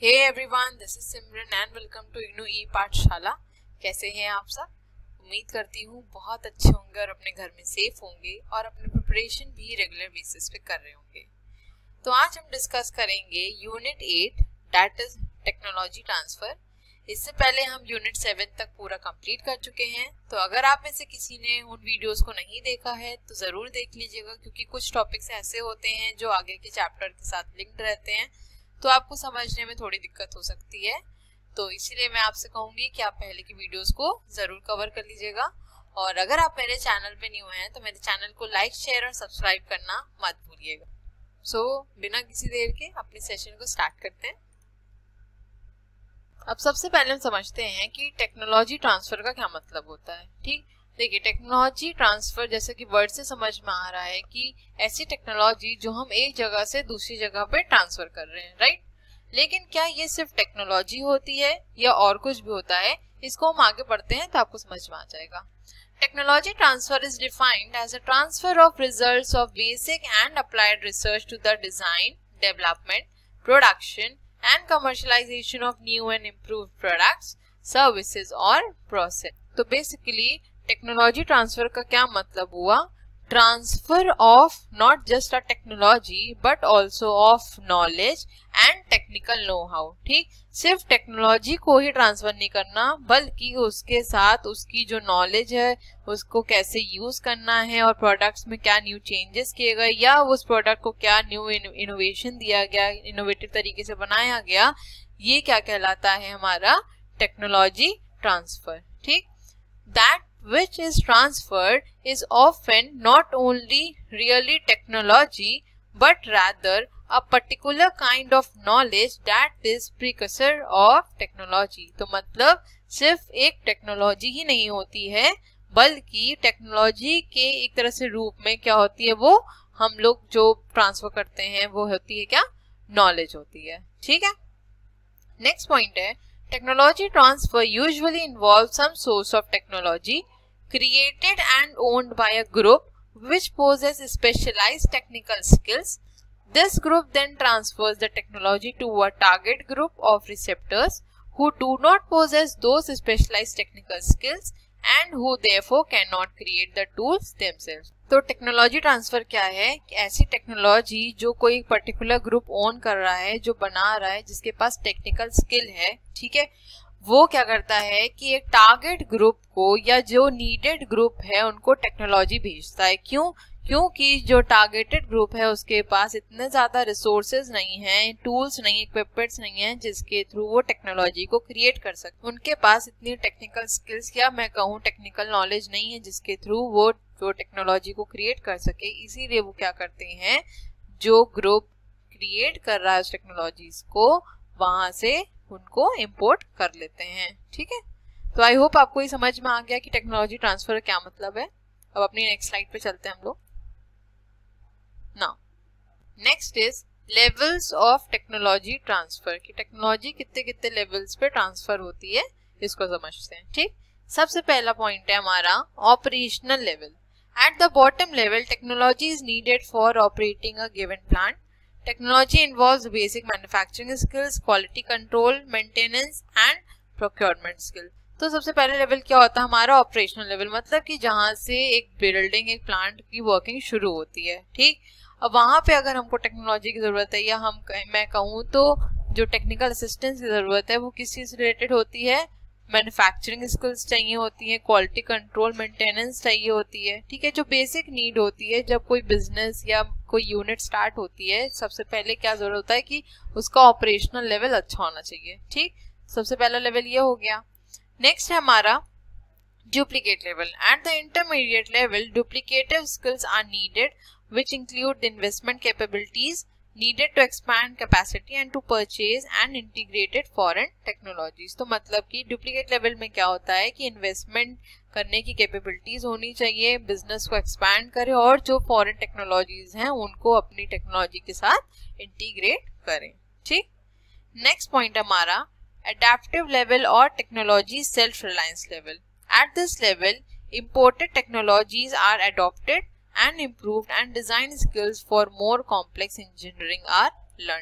Hey everyone, this is Simran and welcome to इनू E पाठशाला। कैसे हैं आप सब? उम्मीद करती हूँ बहुत अच्छे होंगे और अपने घर में सेफ होंगे और अपनी प्रिपरेशन भी रेगुलर बेसिस पे कर रहे होंगे। तो आज हम डिस्कस करेंगे unit 8 that is technology transfer. इससे पहले हम यूनिट 7 तक पूरा कंप्लीट कर चुके हैं। तो अगर आप में से किसी ने उन वीडियोस को नहीं देखा है तो ज़रूर देख लीजिएगा, क्योंकि कुछ टॉपिक्स ऐसे होते हैं जो आगे के चैप्टर के साथ लिंक्ड रहते हैं, तो आपको समझने में थोड़ी दिक्कत हो सकती है। तो इसीलिए मैं आपसे कहूँगी कि आप पहले की वीडियोस को ज़रूर कवर कर लीजिएगा। और अगर आप मेरे चैनल पे न्यू हैं तो मेरे चैनल को लाइक, शेयर और सब्सक्राइब करना मत भूलिएगा। सो बिना किसी देर के अपने सेशन को स्टार्ट करते हैं। अब सबसे पहले हम समझते हैं कि टेक्नोलॉजी ट्रांसफर का क्या मतलब होता है। ठीक, देखिए टेक्नोलॉजी ट्रांसफर जैसे कि वर्ड से समझ में आ रहा है कि ऐसी टेक्नोलॉजी जो हम एक जगह से दूसरी जगह पे ट्रांसफर कर रहे हैं, राइट। लेकिन क्या ये सिर्फ टेक्नोलॉजी होती है या और कुछ भी होता है, इसको हम आगे बढ़ते हैं तो आपको समझ में आ जाएगा। Technology transfer is defined as a transfer of results of basic and applied research to the design, development, production and commercialization of new and improved products, services और process। तो basically टेक्नोलॉजी ट्रांसफर का क्या मतलब हुआ? Transfer of not just a technology but also of knowledge and technical know how. ठीक, सिर्फ technology को ही transfer नहीं करना, बल्कि उसके साथ उसकी जो नॉलेज है उसको कैसे यूज करना है और प्रोडक्ट्स में क्या न्यू चेंजेस किए गए या उस प्रोडक्ट को क्या न्यू इनोवेशन दिया गया, इनोवेटिव तरीके से बनाया गया, ये क्या कहलाता है? हमारा टेक्नोलॉजी ट्रांसफर। ठीक, that which is transferred is often not only really technology but rather a particular kind of knowledge that is precursor of technology। तो मतलब सिर्फ एक टेक्नोलॉजी ही नहीं होती है, बल्कि टेक्नोलॉजी के एक तरह से रूप में क्या होती है, वो हम लोग जो ट्रांसफर करते हैं वो होती है क्या? नॉलेज होती है। ठीक है, नेक्स्ट पॉइंट है technology transfer usually involves some source of technology created and owned by a group which possesses specialized technical skills. This group then transfers the technology to a target group of receptors who do not possess those specialized technical skills and who therefore cannot create the tools themselves। तो technology transfer क्या है? ऐसी technology जो कोई particular group own कर रहा है, जो बना रहा है, जिसके पास टेक्निकल स्किल है, ठीक है, वो क्या करता है कि एक टारगेट ग्रुप को या जो नीडेड ग्रुप है उनको टेक्नोलॉजी भेजता है। क्यों? क्योंकि जो टारगेटेड ग्रुप है उसके पास इतने ज्यादा रिसोर्सेज नहीं हैं, टूल्स नहीं, इक्विपमेंट्स नहीं हैं जिसके थ्रू वो टेक्नोलॉजी को क्रिएट कर सकते। उनके पास इतनी टेक्निकल स्किल्स या मैं कहूँ टेक्निकल नॉलेज नहीं है जिसके थ्रू वो टेक्नोलॉजी को क्रिएट कर सके। इसीलिए वो क्या करते हैं, जो ग्रुप क्रिएट कर रहा है उस टेक्नोलॉजीज को, वहां से उनको इंपोर्ट कर लेते हैं। ठीक है, तो आई होप आपको ये समझ में आ गया कि टेक्नोलॉजी ट्रांसफर क्या मतलब है। अब अपनी नेक्स्ट स्लाइड पे चलते हैं हम लोग। Now next is levels of technology transfer. की टेक्नोलॉजी कितने कितने लेवल्स पे ट्रांसफर होती है, इसको समझते हैं। ठीक, सबसे पहला पॉइंट है हमारा operational level. At the bottom level, technology is needed for operating a given plant. Technology involves basic manufacturing skills, quality control, maintenance and procurement skill। तो सबसे पहले लेवल क्या होता है हमारा? ऑपरेशनल लेवल, मतलब कि जहाँ से एक बिल्डिंग, एक प्लांट की वर्किंग शुरू होती है। ठीक, अब वहाँ पे अगर हमको टेक्नोलॉजी की जरूरत है या मैं कहूँ तो जो टेक्निकल असिस्टेंस की जरूरत है वो किस चीज से रिलेटेड होती है? मैन्युफैक्चरिंग स्किल्स चाहिए होती है, क्वालिटी कंट्रोल, मेंटेनेंस चाहिए होती है। ठीक है, जो बेसिक नीड होती है जब कोई बिजनेस या कोई यूनिट स्टार्ट होती है, सबसे पहले क्या जरूरत होता है कि उसका ऑपरेशनल लेवल अच्छा होना चाहिए। ठीक, सबसे पहला लेवल ये हो गया। नेक्स्ट है हमारा duplicate level. At the intermediate level duplicative skills are needed which include the investment capabilities needed to expand capacity and to purchase and integrated foreign technologies। तो मतलब कि डुप्लीकेट लेवल में क्या होता है कि इन्वेस्टमेंट करने की कैपेबिलिटीज होनी चाहिए, बिजनेस को एक्सपैंड करे और जो फॉरेन टेक्नोलॉजीज हैं उनको अपनी टेक्नोलॉजी के साथ इंटीग्रेट करें। ठीक, नेक्स्ट पॉइंट हमारा एडेप्टिव लेवल और technology self reliance level. At this level imported technologies are adopted and improved and design skills for more complex engineering are learned।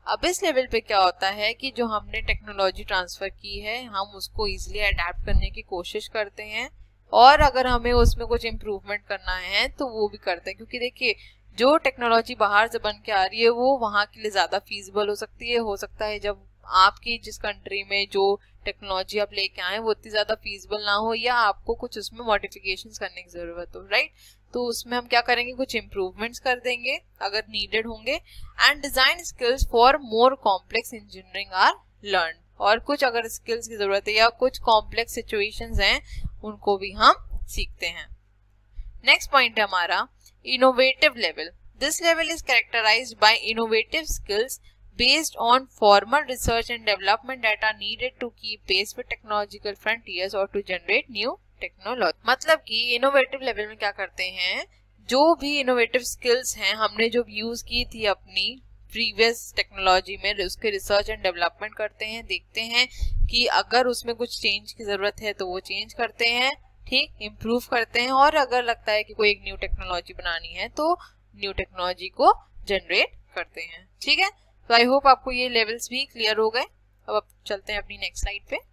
अब इस लेवल पे क्या होता है कि जो हमने टेक्नोलॉजी ट्रांसफर की है हम उसको इजीली अडेप्ट करने की कोशिश करते हैं, और अगर हमें उसमें कुछ इम्प्रूवमेंट करना है तो वो भी करते हैं, क्योंकि देखिए जो टेक्नोलॉजी बाहर से बन के आ रही है वो वहाँ के लिए ज़्यादा फीजिबल हो सकती है। हो सकता है जब आपकी जिस कंट्री में जो टेक्नोलॉजी आप लेके आए वो इतनी ज़्यादा फीजिबल ना हो, या आपको कुछ उसमें मॉडिफिकेशंस करने की ज़रूरत हो, राइट। तो उसमें हम क्या करेंगे, कुछ इम्प्रूवमेंट्स कर देंगे अगर नीडेड होंगे। And design skills for more complex engineering are learn, और कुछ अगर स्किल्स की ज़रूरत है या कुछ कॉम्प्लेक्स सिचुएशंस हैं उनको भी हम सीखते हैं। नेक्स्ट पॉइंट है हमारा innovative level. This level is characterized by innovative skills based on formal research and development that are needed to keep pace with technological frontiers or to generate new technology। मतलब कि innovative level में क्या करते हैं, जो भी innovative skills हैं हमने जो यूज की थी अपनी प्रीवियस टेक्नोलॉजी में, उसके रिसर्च एंड डेवलपमेंट करते हैं, देखते हैं कि अगर उसमें कुछ चेंज की जरूरत है तो वो चेंज करते हैं, ठीक, इम्प्रूव करते हैं, और अगर लगता है कि कोई एक न्यू टेक्नोलॉजी बनानी है तो न्यू टेक्नोलॉजी को जनरेट करते हैं, ठीक है। तो आई होप आपको ये लेवल्स भी क्लियर हो गए। अब चलते हैं अपनी नेक्स्ट स्लाइड पे।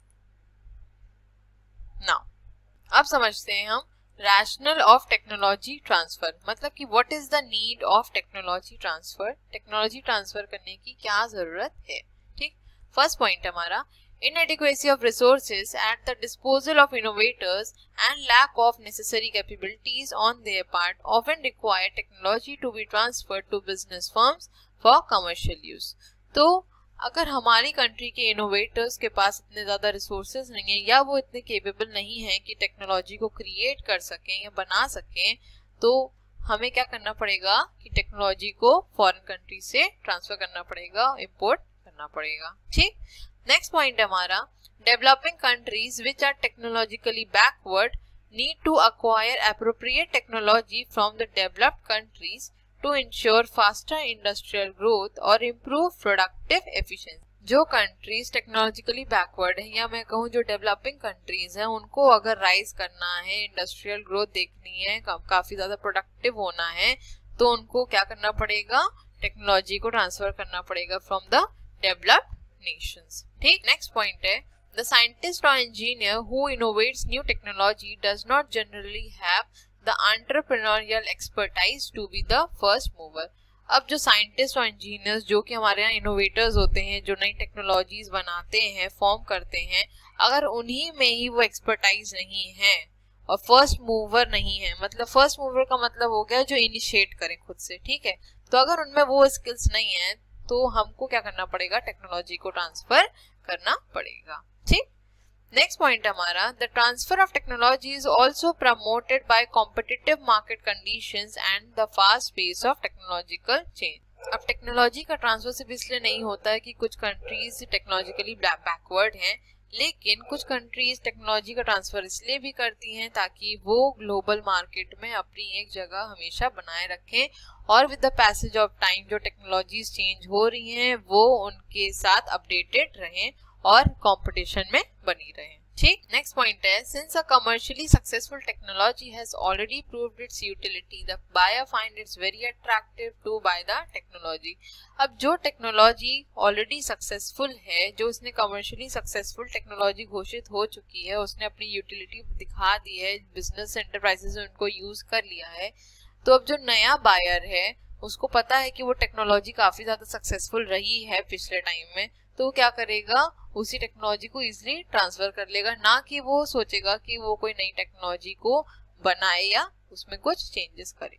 नाउ अब समझते हैं हम रैशनल ऑफ टेक्नोलॉजी ट्रांसफर, मतलब कि what is the need of technology transfer, technology transfer करने की क्या जरूरत है, ठीक। फर्स्ट पॉइंट हमारा inadequacy of resources at the disposal of innovators and lack of necessary capabilities on their part often require technology to be transferred to business firms for commercial use। तो अगर हमारी कंट्री के innovators के पास इतने ज़्यादा resources नहीं है या वो इतने केपेबल नहीं है कि टेक्नोलॉजी को क्रिएट कर सकें या बना सकें, तो हमें क्या करना पड़ेगा कि टेक्नोलॉजी को फॉरेन कंट्री से ट्रांसफर करना पड़ेगा, इम्पोर्ट करना पड़ेगा, ठीक। नेक्स्ट पॉइंट है हमारा developing countries which are technologically backward need to acquire appropriate technology from the developed countries to ensure faster industrial growth और इम्प्रूव प्रोडक्टिव एफिशिएंसी। जो कंट्रीज टेक्नोलॉजिकली बैकवर्ड है या मैं कहूँ जो डेवलपिंग कंट्रीज हैं उनको अगर राइज करना है, इंडस्ट्रियल ग्रोथ देखनी है, काफी ज्यादा प्रोडक्टिव होना है, तो उनको क्या करना पड़ेगा, टेक्नोलॉजी को ट्रांसफर करना पड़ेगा फ्रॉम द डेवलप्ड नेशंस, ठीक। नेक्स्ट पॉइंट है द साइंटिस्ट और engineer who innovates new technology does not generally have the entrepreneurial expertise to be the first mover. अब जो साइंटिस्ट और इंजीनियर्स जो कि हमारे यहाँ इनोवेटर्स होते हैं, जो नई टेक्नोलॉजीज बनाते हैं, फॉर्म करते हैं, अगर उन्हीं में ही वो एक्सपर्टाइज नहीं है और फर्स्ट मूवर नहीं है, मतलब फर्स्ट मूवर का मतलब हो गया जो इनिशिएट करें खुद से, ठीक है। तो अगर उनमें वो स्किल्स नहीं है तो हमको क्या करना पड़ेगा, टेक्नोलॉजी को ट्रांसफर करना पड़ेगा, ठीक। नेक्स्ट पॉइंट हमारा the transfer of technology is also promoted by competitive market conditions and the fast pace of technological change. अब टेक्नोलॉजी का ट्रांसफर सिर्फ इसलिए नहीं होता है कि कुछ कंट्रीज टेक्नोलॉजिकली बैकवर्ड हैं, लेकिन कुछ कंट्रीज टेक्नोलॉजी का ट्रांसफर इसलिए भी करती हैं ताकि वो ग्लोबल मार्केट में अपनी एक जगह हमेशा बनाए रखें, और with the passage of time जो टेक्नोलॉजीज चेंज हो रही हैं वो उनके साथ अपडेटेड रहें और कंपटीशन में बनी रहें, ठीक। नेक्स्ट पॉइंट है since a commercially successful technology has already proved its utility the buyer finds its very attractive to buy the technology. अब जो टेक्नोलॉजी ऑलरेडी सक्सेसफुल है, जो उसने कमर्शियली सक्सेसफुल टेक्नोलॉजी घोषित हो चुकी है, उसने अपनी यूटिलिटी दिखा दी है, बिजनेस एंटरप्राइजेस ने उनको यूज कर लिया है, तो अब जो नया बायर है उसको पता है कि वो टेक्नोलॉजी काफी ज्यादा सक्सेसफुल रही है पिछले टाइम में, तो वो क्या करेगा, उसी टेक्नोलॉजी को इजीली ट्रांसफर कर लेगा, ना कि वो सोचेगा कि वो कोई नई टेक्नोलॉजी को बनाए या उसमें कुछ चेंजेस करे।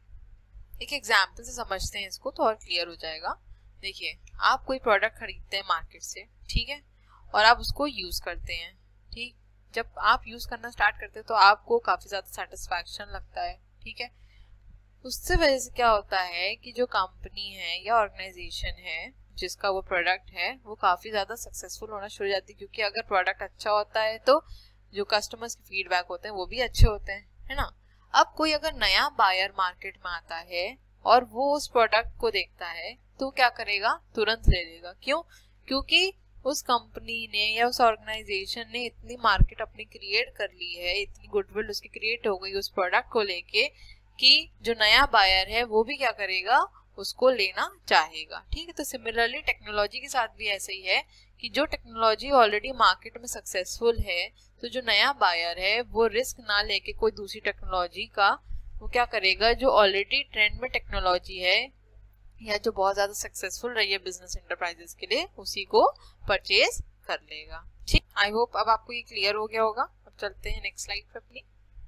एक एग्जाम्पल से समझते हैं इसको तो और क्लियर हो जाएगा। देखिए आप कोई प्रोडक्ट खरीदते हैं मार्केट से, ठीक है, और आप उसको यूज करते हैं, ठीक। जब आप यूज करना स्टार्ट करते हैं तो आपको काफी ज्यादा सेटिस्फैक्शन लगता है, ठीक है। उससे वजह से क्या होता है कि जो कंपनी है या ऑर्गेनाइजेशन है जिसका वो प्रोडक्ट है वो काफी ज्यादा सक्सेसफुल होना शुरू हो जाती है, क्योंकि अगर प्रोडक्ट अच्छा होता है तो जो कस्टमर्स के फीडबैक होते हैं वो भी अच्छे होते हैं, है ना। अब कोई अगर नया बायर मार्केट में आता है और वो उस प्रोडक्ट को देखता है तो क्या करेगा, तुरंत ले लेगा। क्यों? क्योंकि उस कंपनी ने या उस ऑर्गेनाइजेशन ने इतनी मार्केट अपनी क्रिएट कर ली है, इतनी गुडविल उसकी क्रिएट हो गई उस प्रोडक्ट को लेके कि जो नया बायर है वो भी क्या करेगा, उसको लेना चाहेगा। ठीक है, तो सिमिलरली टेक्नोलॉजी के साथ भी ऐसे ही है कि जो टेक्नोलॉजी ऑलरेडी मार्केट में सक्सेसफुल है, तो जो नया बायर है वो रिस्क ना लेके कोई दूसरी टेक्नोलॉजी का वो क्या करेगा, जो ऑलरेडी ट्रेंड में टेक्नोलॉजी है या जो बहुत ज्यादा सक्सेसफुल रही है बिजनेस एंटरप्राइजेस के लिए, उसी को परचेज कर लेगा। ठीक, आई होप अब आपको ये क्लियर हो गया होगा। अब चलते हैं नेक्स्ट स्लाइड पे अपनी।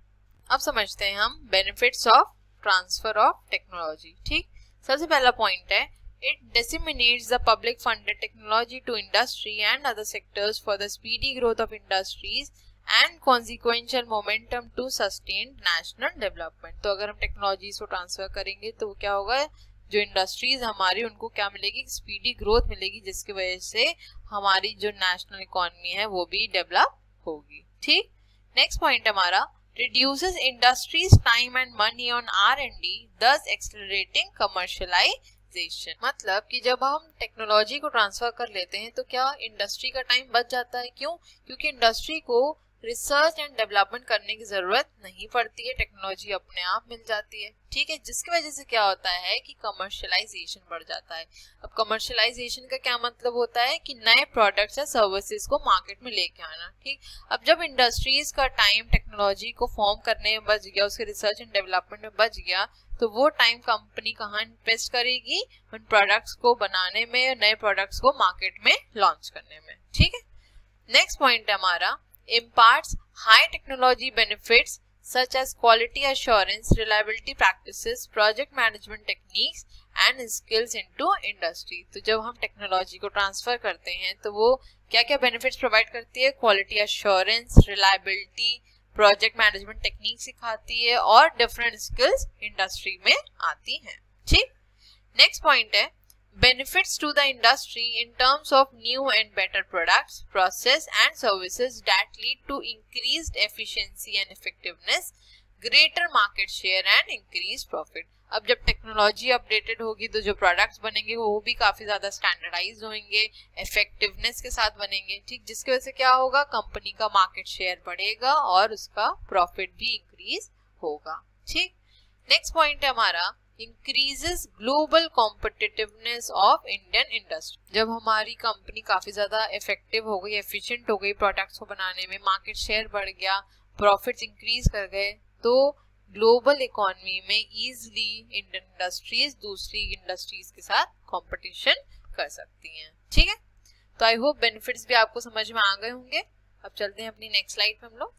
अब समझते हैं हम benefits of transfer of technology. ठीक, सबसे पहला पॉइंट है, it disseminates the public funded technology to industry and other sectors for the speedy growth of industries and consequential momentum to sustain national development। तो अगर हम टेक्नोलॉजीज को transfer करेंगे तो क्या होगा, जो इंडस्ट्रीज हमारी उनको क्या मिलेगी, स्पीडी ग्रोथ मिलेगी, जिसकी वजह से हमारी जो नेशनल इकोनॉमी है वो भी डेवलप होगी। ठीक, नेक्स्ट पॉइंट हमारा, reduces industry's time and money on R&D, thus accelerating commercialization। मतलब कि जब हम टेक्नोलॉजी को ट्रांसफर कर लेते हैं तो क्या इंडस्ट्री का टाइम बच जाता है। क्यों? क्योंकि इंडस्ट्री को रिसर्च एंड डेवलपमेंट करने की जरूरत नहीं पड़ती है, टेक्नोलॉजी अपने आप मिल जाती है। ठीक है, जिसकी वजह से क्या होता है कि कमर्शियलाइजेशन बढ़ जाता है। अब कमर्शियलाइजेशन का क्या मतलब होता है कि नए प्रोडक्ट्स या सर्विसेज को मार्केट में लेके आना। ठीक, अब जब इंडस्ट्रीज का टाइम टेक्नोलॉजी को फॉर्म करने में बच गया, उसके रिसर्च एंड डेवलपमेंट में बच गया, तो वो टाइम कंपनी कहाँ इन्वेस्ट करेगी, उन प्रोडक्ट्स को बनाने में, नए प्रोडक्ट्स को मार्केट में लॉन्च करने में। ठीक है, नेक्स्ट पॉइंट है हमारा, imparts high technology benefits such as quality assurance, reliability practices, project management techniques and skills into industry। तो जब हम टेक्नोलॉजी को ट्रांसफर करते हैं तो वो क्या क्या बेनिफिट्स प्रोवाइड करती है, quality assurance, reliability, project management technique सिखाती है और डिफरेंट स्किल्स इंडस्ट्री में आती हैं। ठीक, नेक्स्ट पॉइंट है, benefits to the industry in terms of new and better products, process and services that lead to increased efficiency and effectiveness, greater market share and increased profit। अब जब technology updated होगी तो जो products बनेंगे वो भी काफी ज्यादा स्टैंडर्डाइज होंगे, इफेक्टिवनेस के साथ बनेंगे। ठीक, जिसकी वजह से क्या होगा, कंपनी का मार्केट शेयर बढ़ेगा और उसका प्रॉफिट भी इंक्रीज होगा। ठीक, नेक्स्ट पॉइंट है हमारा, increases global competitiveness of Indian industry. जब हमारी कंपनी काफी ज्यादा इफेक्टिव हो गई, एफिशिएंट हो गई प्रोडक्ट्स को बनाने में, मार्केट शेयर बढ़ गया, प्रॉफिट्स इंक्रीज कर गए, तो ग्लोबल इकोनॉमी में इजीली इंडियन इंडस्ट्रीज दूसरी इंडस्ट्रीज के साथ कंपटीशन कर सकती हैं। ठीक है, तो आई होप बेनिफिट्स भी आपको समझ में आ गए होंगे। अब चलते हैं अपनी नेक्स्ट स्लाइड पे हम लोग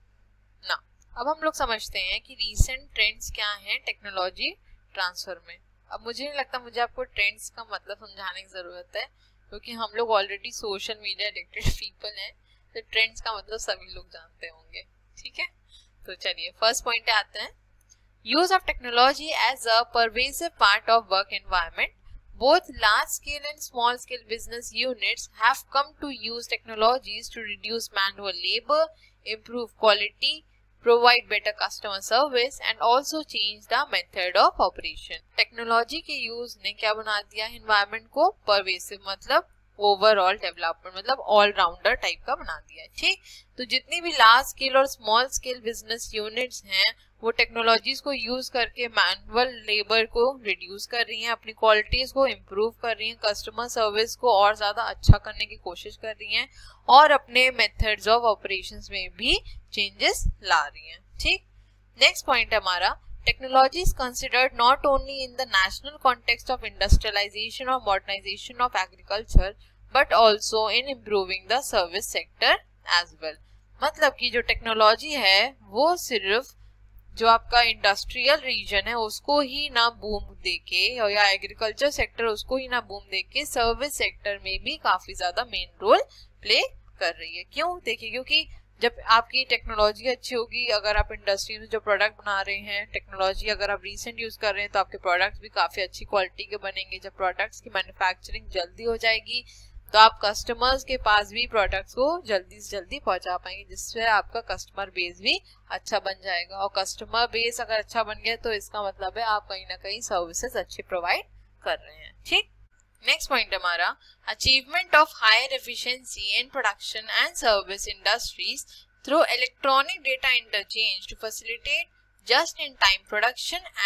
ना। अब हम लोग समझते हैं कि रीसेंट ट्रेंड्स क्या हैं टेक्नोलॉजी ट्रांसफर में। अब मुझे नहीं लगता मुझे आपको ट्रेंड्स का मतलब समझाने की जरूरत है, क्योंकि हम लोग already social media addicted people हैं, तो ट्रेंड्स का मतलब सभी लोग जानते होंगे। ठीक है, तो चलिए फर्स्ट पॉइंट आते हैं, use of technology as a pervasive part of work environment. Both large scale and small scale business units have come to use technologies to reduce manual labor, improve quality, provide better customer service and also change the method of operation। Technology के use ने क्या बना दिया, environment को pervasive मतलब overall development मतलब allrounder type का बना दिया है। ठीक, तो जितनी भी लार्ज स्केल और स्मॉल स्केल बिजनेस यूनिट्स हैं वो टेक्नोलॉजीज को यूज करके मैनुअल लेबर को रिड्यूस कर रही हैं, अपनी क्वालिटीज को इम्प्रूव कर रही हैं, कस्टमर सर्विस को और ज्यादा अच्छा करने की कोशिश कर रही हैं और अपने मेथड्स ऑफ ऑपरेशंस में भी चेंजेस ला रही हैं। ठीक, नेक्स्ट पॉइंट है हमारा, technology is considered not only in the national context of industrialization or modernization of agriculture but also in improving the service sector as well। मतलब कि जो टेक्नोलॉजी है वो सिर्फ जो आपका इंडस्ट्रियल रीजन है उसको ही ना बूम देके या एग्रीकल्चर सेक्टर उसको ही ना बूम देके सर्विस सेक्टर में भी काफी ज्यादा मेन रोल प्ले कर रही है। क्यों? देखिए, क्योंकि जब आपकी टेक्नोलॉजी अच्छी होगी, अगर आप इंडस्ट्री में जो प्रोडक्ट बना रहे हैं, टेक्नोलॉजी अगर आप रिसेंट यूज कर रहे हैं तो आपके प्रोडक्ट्स भी काफी अच्छी क्वालिटी के बनेंगे। जब प्रोडक्ट्स की मैन्युफैक्चरिंग जल्दी हो जाएगी तो आप कस्टमर्स के पास भी प्रोडक्ट्स को जल्दी से जल्दी पहुंचा पाएंगे, जिससे आपका कस्टमर बेस भी अच्छा बन जाएगा। और कस्टमर बेस अगर अच्छा बन गया तो इसका मतलब है आप कहीं ना कहीं सर्विसेज अच्छी प्रोवाइड कर रहे हैं। ठीक, नेक्स्ट पॉइंट हमारा, achievement of higher efficiency in production and service industries through electronic data interchange to facilitate just in time production and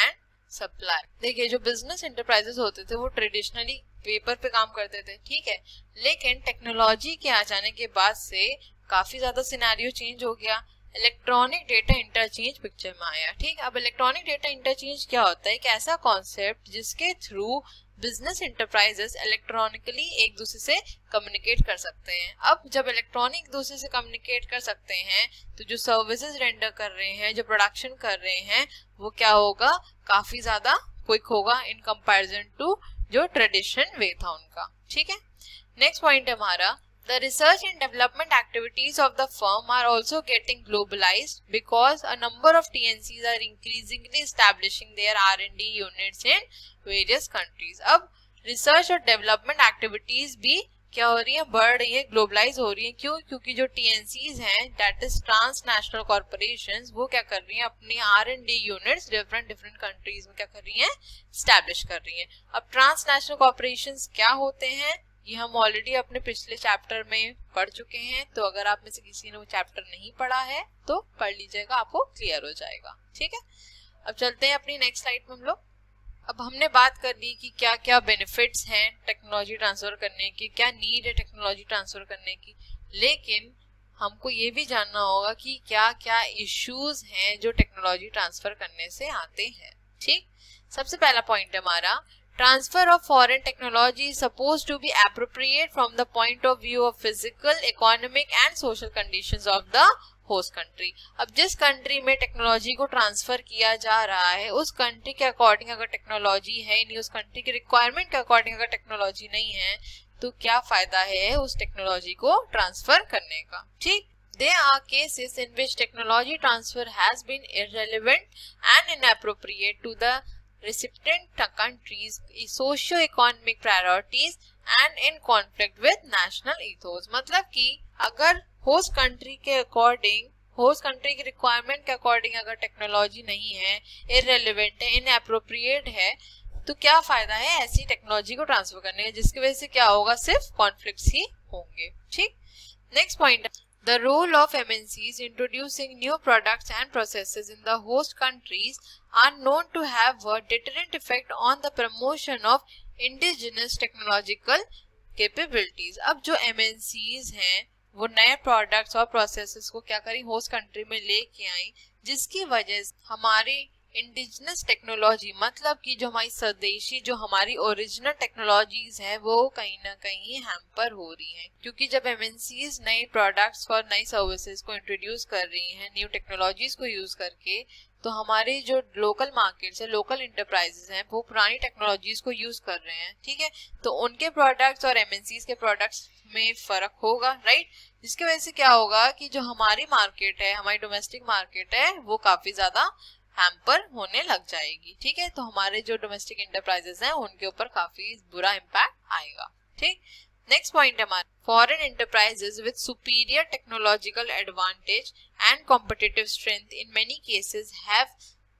supply. देखिए जो बिजनेस एंटरप्राइजेस होते थे वो ट्रेडिशनली पेपर पे काम करते थे, ठीक है, लेकिन टेक्नोलॉजी के आ जाने के बाद से काफी ज्यादा सिनेरियो चेंज हो गया। इलेक्ट्रॉनिक डेटा इंटरचेंज पिक्चर में आया, ठीक। अब इलेक्ट्रॉनिक डेटा इंटरचेंज क्या होता है? एक ऐसा कॉन्सेप्ट जिसके थ्रू बिजनेस एंटरप्राइजेस इलेक्ट्रॉनिकली एक दूसरे से कम्युनिकेट कर सकते हैं। अब जब इलेक्ट्रॉनिक एक दूसरे से कम्युनिकेट कर सकते हैं तो जो सर्विसेज रेंडर कर रहे हैं, जो प्रोडक्शन कर रहे हैं, वो क्या होगा? काफी ज्यादा क्विक होगा इन कंपैरिजन टू जो ट्रेडिशन वे था उनका, ठीक है। नेक्स्ट पॉइंट है हमारा, the research and development activities of the firm are also getting globalized because a number of TNCs are increasingly establishing their R&D units in various countries। अब research और development activities भी क्या हो रही है? बढ़ रही है, ग्लोबलाइज हो रही है। क्यों? क्योंकि जो TNCs हैं, that is transnational corporations, वो क्या कर रही हैं? अपनी R&D units डिफरेंट कंट्रीज में क्या कर रही हैं? स्टैब्लिश कर रही हैं। अब ट्रांसनेशनल कॉर्पोरेशंस क्या होते हैं? ये हम ऑलरेडी अपने पिछले चैप्टर में पढ़ चुके हैं, तो अगर आप में से किसी ने वो चैप्टर नहीं पढ़ा है तो पढ़ लीजिएगा, आपको क्लियर हो जाएगा, ठीक है। अब चलते हैं अपनी नेक्स्ट स्लाइड में हम लोग। अब हमने बात कर ली कि क्या क्या बेनिफिट्स हैं टेक्नोलॉजी ट्रांसफर करने की, क्या नीड है टेक्नोलॉजी ट्रांसफर करने की, लेकिन हमको ये भी जानना होगा कि क्या क्या इश्यूज हैं जो टेक्नोलॉजी ट्रांसफर करने से आते हैं, ठीक। सबसे पहला पॉइंट है हमारा, transfer of foreign technology is supposed to be appropriate from the point of view of physical, economic and social conditions of the host country। अब जिस कंट्री में टेक्नोलॉजी को ट्रांसफर किया जा रहा है उस कंट्री के अकॉर्डिंग अगर टेक्नोलॉजी है नहीं, उस कंट्री के रिक्वायरमेंट के अकॉर्डिंग अगर टेक्नोलॉजी नहीं है, तो क्या फायदा है उस टेक्नोलॉजी को ट्रांसफर करने का, ठीक। There are cases in which technology transfer has been irrelevant and inappropriate to the recipient countries socio-economic priorities and in conflict with national ethos। मतलब कि अगर होस्ट कंट्री के अकॉर्डिंग, होस्ट कंट्री की requirement के according अगर technology नहीं है, irrelevant है, इनएप्रोप्रिएट है, तो क्या फायदा है ऐसी टेक्नोलॉजी को ट्रांसफर करने का, जिसकी वजह से क्या होगा? सिर्फ कॉन्फ्लिक्ट्स ही होंगे, ठीक। Next point, the role of MNCs introducing new products and processes in the host countries are known to have a deterrent effect on the promotion of indigenous technological capabilities। अब जो MNCs हैं वो नए products और processes को क्या करें? Host country में लेके आई, जिसकी वजह से हमारी इंडिजिनस टेक्नोलॉजी, मतलब कि जो हमारी स्वदेशी, जो हमारी ओरिजिनल टेक्नोलॉजीज हैं, वो कहीं ना कहीं हैम्पर हो रही हैं। क्योंकि जब एमएनसीज नए प्रोडक्ट्स और नई सर्विसेज को इंट्रोड्यूस कर रही हैं न्यू टेक्नोलॉजीज को यूज करके, तो हमारे जो लोकल मार्केट्स है, लोकल इंटरप्राइजेस हैं, वो पुरानी टेक्नोलॉजीज को यूज कर रहे हैं, ठीक है। तो उनके प्रोडक्ट्स और एमएनसीज के प्रोडक्ट्स में फर्क होगा, राइट। जिसकी वजह से क्या होगा कि जो हमारी मार्केट है, हमारी डोमेस्टिक मार्केट है, वो काफी ज्यादा हैम्पर होने लग जाएगी, ठीक है। तो हमारे जो डोमेस्टिक इंटरप्राइजेस हैं उनके ऊपर काफी बुरा इम्पैक्ट आएगा, ठीक। नेक्स्ट पॉइंट है हमारा, foreign enterprises with superior technological advantage and competitive strength in many cases have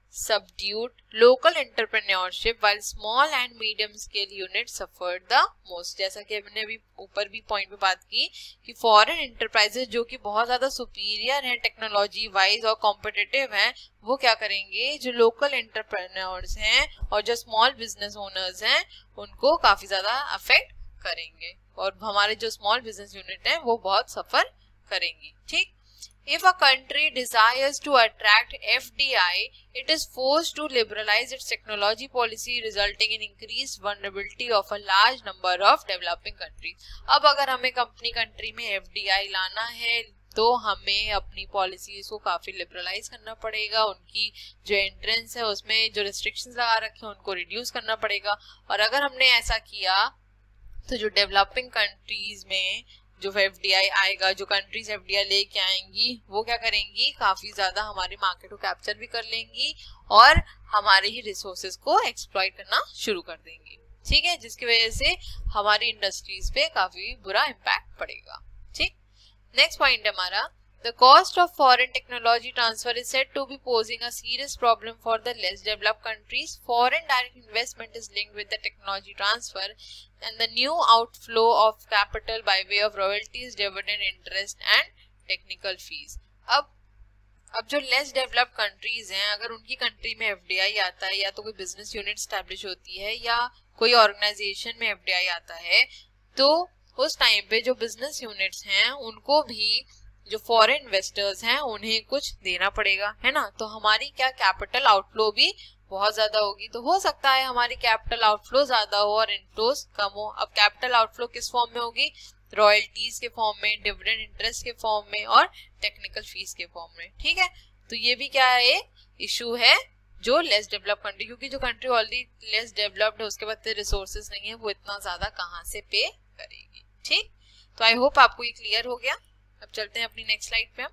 subdued local entrepreneurship while small and medium scale units suffered the most। जैसा कि हमने अभी ऊपर भी पॉइंट पे बात की कि फॉरेन एंटरप्राइजेस जो कि बहुत ज्यादा सुपीरियर हैं टेक्नोलॉजी वाइज और कॉम्पिटिटिव हैं, वो क्या करेंगे? जो लोकल एंटरप्रेन्योर्स हैं और जो स्मॉल बिजनेस ओनर्स हैं उनको काफी ज्यादा अफेक्ट करेंगे, और हमारे जो स्मॉल बिजनेस यूनिट हैं वो बहुत सफर करेंगी, ठीक। If a country desires to attract FDI, it is forced to liberalize its technology policy, resulting in increased vulnerability of a large number of developing countries। अब अगर हमें अपनी कंट्री में FDI लाना है तो हमें अपनी पॉलिसीज को काफी लिबरलाइज करना पड़ेगा, उनकी जो एंट्रेंस है उसमें जो रिस्ट्रिक्शंस लगा रखे हैं उनको रिड्यूस करना पड़ेगा। और अगर हमने ऐसा किया तो जो डेवलपिंग कंट्रीज में जो FDI आएगा, जो कंट्रीज FDI लेके आएंगी, वो क्या करेंगी? काफी ज्यादा हमारी मार्केट को कैप्चर भी कर लेंगी और हमारे ही रिसोर्सेज को एक्सप्लॉइट करना शुरू कर देंगी, ठीक है। जिसकी वजह से हमारी इंडस्ट्रीज पे काफी बुरा इम्पैक्ट पड़ेगा, ठीक। नेक्स्ट पॉइंट है हमारा, the cost of foreign technology transfer is said to be posing a serious problem for the less developed countries। Foreign direct investment is linked with the technology transfer and the new outflow of capital by way of royalties, dividend, interest and technical fees। अब अब जो less developed countries हैं, अगर उनकी country में FDI आता है या तो कोई बिजनेस यूनिट स्टैब्लिश होती है या कोई ऑर्गेनाइजेशन में एफडीआई आता है, तो उस टाइम पे जो बिजनेस यूनिट्स हैं उनको भी जो फॉरेन इन्वेस्टर्स हैं उन्हें कुछ देना पड़ेगा, है ना। तो हमारी क्या कैपिटल आउटफ्लो भी बहुत ज्यादा होगी। तो हो सकता है हमारी कैपिटल आउटफ्लो ज्यादा हो और इनफ्लोज कम हो। अब कैपिटल आउटफ्लो किस फॉर्म में होगी? रॉयल्टीज के फॉर्म में, डिविडेंड इंटरेस्ट के फॉर्म में और टेक्निकल फीस के फॉर्म में, ठीक है। तो ये भी क्या है, इशू है जो लेस डेवलप्ड कंट्री, क्योंकि जो कंट्री ऑलरेडी लेस डेवलप्ड है उसके पास रिसोर्सेज नहीं है, वो इतना ज्यादा कहाँ से पे करेगी, ठीक। तो आई होप आपको ये क्लियर हो गया। अब चलते हैं अपनी नेक्स्ट स्लाइड पे। हम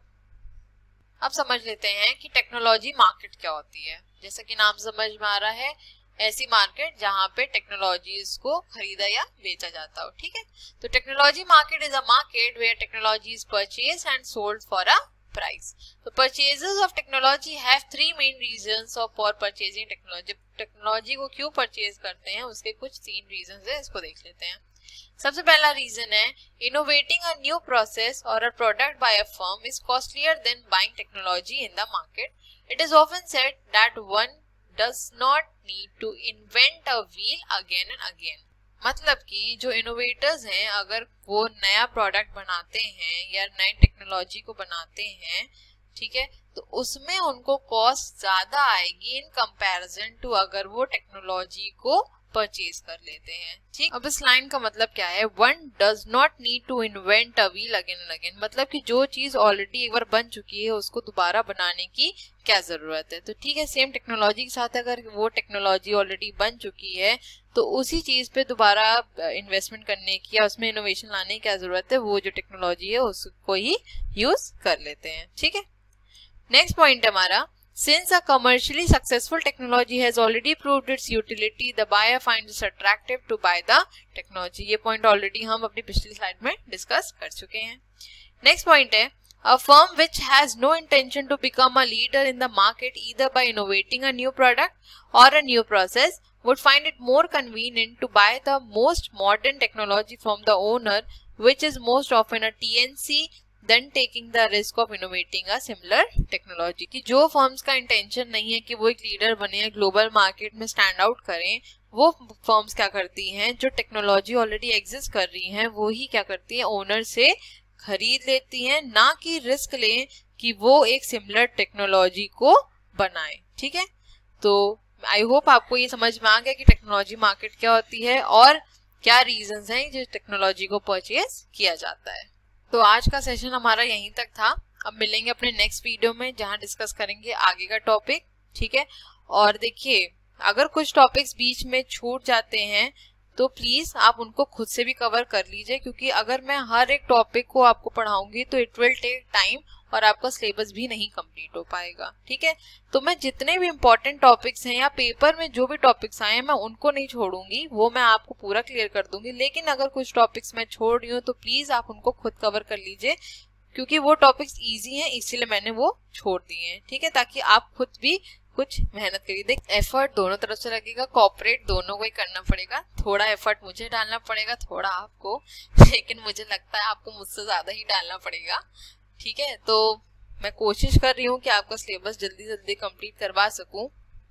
अब समझ लेते हैं कि टेक्नोलॉजी मार्केट क्या होती है। जैसा कि नाम समझ में आ रहा है, ऐसी मार्केट जहां पे टेक्नोलॉजीज को खरीदा या बेचा जाता हो, ठीक है। तो technology market is a market where technology is purchased and sold for a price. तो purchases of technology have three main reasons for purchasing technology. Technology को क्यों परचेज करते हैं उसके कुछ 3 रीजंस है, इसको देख लेते हैं। सबसे पहला रीजन है, इनोवेटिंग अ न्यू प्रोसेस और a product by a firm is costlier than buying technology in the market. It is often said that one does not need to invent a wheel again and again। मतलब कि जो innovators हैं अगर वो नया product बनाते हैं या नई टेक्नोलॉजी को बनाते हैं, ठीक है, तो उसमें उनको कॉस्ट ज्यादा आएगी इन कंपैरिजन टू अगर वो टेक्नोलॉजी को परचेज कर लेते हैं, ठीक। अब इस लाइन का मतलब क्या है, one does not need to invent a wheel again and again. मतलब कि जो चीज ऑलरेडी एक बार बन चुकी है उसको दोबारा बनाने की क्या जरूरत है। तो ठीक है, सेम टेक्नोलॉजी के साथ अगर वो टेक्नोलॉजी ऑलरेडी बन चुकी है तो उसी चीज पे दोबारा इन्वेस्टमेंट करने की या उसमें इनोवेशन लाने की क्या जरूरत है, वो जो टेक्नोलॉजी है उसको ही यूज कर लेते हैं, ठीक है। नेक्स्ट पॉइंट है हमारा, since a commercially successful technology has already proved its utility, the buyer finds it attractive to buy the technology। ये पॉइंट ऑलरेडी हम अपनी पिछली स्लाइड में डिस्कस कर चुके हैं। नेक्स्ट पॉइंट है, a firm which has no intention to become a leader in the market either by innovating a new product or a new process would find it more convenient to buy the most modern technology from the owner, which is most often a TNC, then taking the risk of innovating a similar technology। कि जो firms का intention नहीं है कि वो एक leader बने, global market में स्टैंड आउट करें, वो फर्म्स क्या करती हैं, जो टेक्नोलॉजी ऑलरेडी एग्जिस्ट कर रही हैं वो ही क्या करती हैं, ओनर से खरीद लेती हैं, ना कि रिस्क लें कि वो एक सिमिलर टेक्नोलॉजी को बनाए, ठीक है। तो आई होप आपको ये समझ में आ गया कि टेक्नोलॉजी मार्केट क्या होती है और क्या रीजंस हैं जो टेक्नोलॉजी को परचेज किया जाता है। तो आज का सेशन हमारा यहीं तक था। अब मिलेंगे अपने नेक्स्ट वीडियो में जहां डिस्कस करेंगे आगे का टॉपिक, ठीक है। और देखिए, अगर कुछ टॉपिक्स बीच में छूट जाते हैं तो प्लीज आप उनको खुद से भी कवर कर लीजिए, क्योंकि अगर मैं हर एक टॉपिक को आपको पढ़ाऊंगी तो इट विल टेक टाइम और आपका सिलेबस भी नहीं कंप्लीट हो पाएगा, ठीक है। तो मैं जितने भी इंपॉर्टेंट टॉपिक्स हैं या पेपर में जो भी टॉपिक्स आए हैं मैं उनको नहीं छोड़ूंगी, वो मैं आपको पूरा क्लियर कर दूंगी। लेकिन अगर कुछ टॉपिक्स मैं छोड़ रही हूँ तो प्लीज आप उनको खुद कवर कर लीजिए, क्योंकि वो टॉपिक्स इजी हैं इसीलिए मैंने वो छोड़ दिए हैं, ठीक है, ताकि आप खुद भी कुछ मेहनत करिए। देख, एफर्ट दोनों तरफ से लगेगा, कॉपरेट दोनों को ही करना पड़ेगा। थोड़ा एफर्ट मुझे डालना पड़ेगा, थोड़ा आपको, लेकिन मुझे लगता है आपको मुझसे ज्यादा ही डालना पड़ेगा, ठीक है। तो मैं कोशिश कर रही हूँ कि आपका सिलेबस जल्दी जल्दी कंप्लीट करवा सकूं,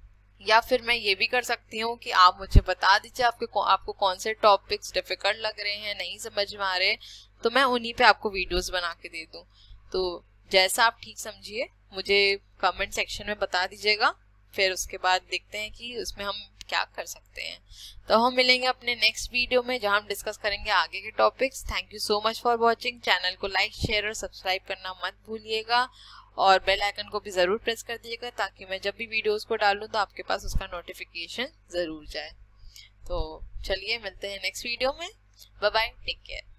या फिर मैं ये भी कर सकती हूँ कि आप मुझे बता दीजिए आपको कौन से टॉपिक्स डिफिकल्ट लग रहे हैं, नहीं समझ में आ रहे, तो मैं उन्हीं पे आपको वीडियोस बना के दे दूं। तो जैसा आप ठीक समझिए मुझे कमेंट सेक्शन में बता दीजिएगा, फिर उसके बाद देखते हैं कि उसमें हम क्या कर सकते हैं। तो हम मिलेंगे अपने नेक्स्ट वीडियो में जहां हम डिस्कस करेंगे आगे के topics. Thank you so much for watching. Channel को लाइक, शेयर और सब्सक्राइब करना मत भूलिएगा और बेल आइकन को भी जरूर प्रेस कर दीजिएगा ताकि मैं जब भी वीडियोस को डालूं तो आपके पास उसका नोटिफिकेशन जरूर जाए। तो चलिए मिलते हैं नेक्स्ट वीडियो में। Bye bye, take care.